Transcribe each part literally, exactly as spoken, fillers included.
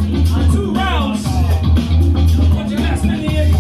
Two rounds. What you got, Spindian?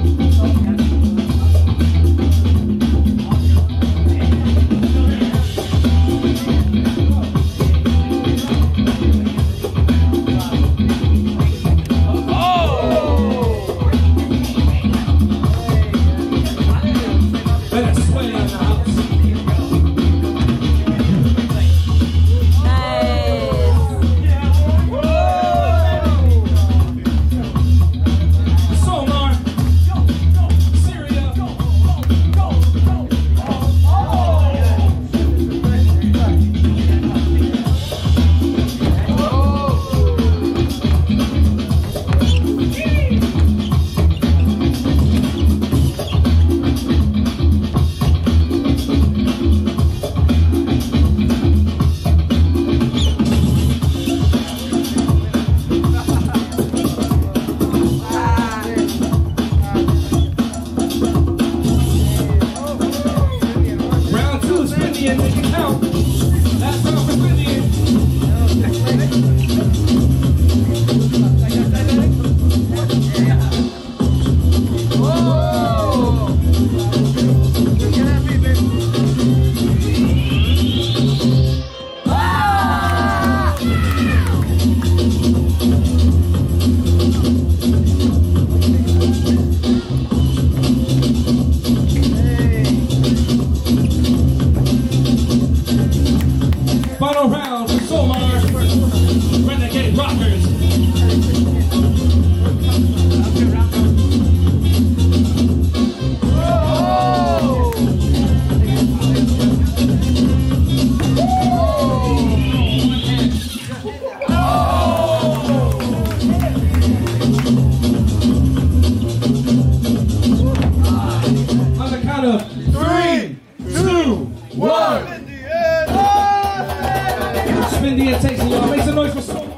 Final round for Somar, Renegade Rockers. On the count of three, two, one. Spindian takes it, y'all. Make some noise for Somar.